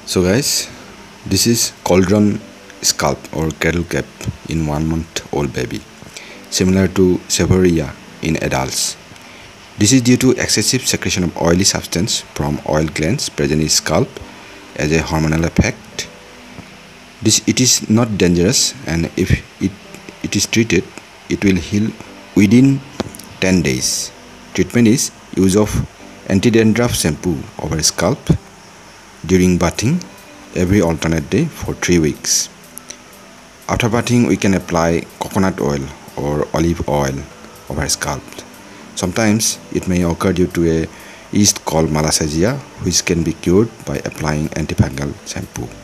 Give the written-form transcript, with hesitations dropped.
So guys, this is cauldron scalp or cradle cap in 1-month-old baby, similar to seborrhea in adults. This is due to excessive secretion of oily substance from oil glands present in scalp as a hormonal effect. It is not dangerous, and if it is treated, it will heal within 10 days. Treatment is use of anti-dandruff shampoo over scalp during bathing every alternate day for 3 weeks. After bathing, we can apply coconut oil or olive oil over scalp. Sometimes it may occur due to a yeast called Malassezia, which can be cured by applying antifungal shampoo.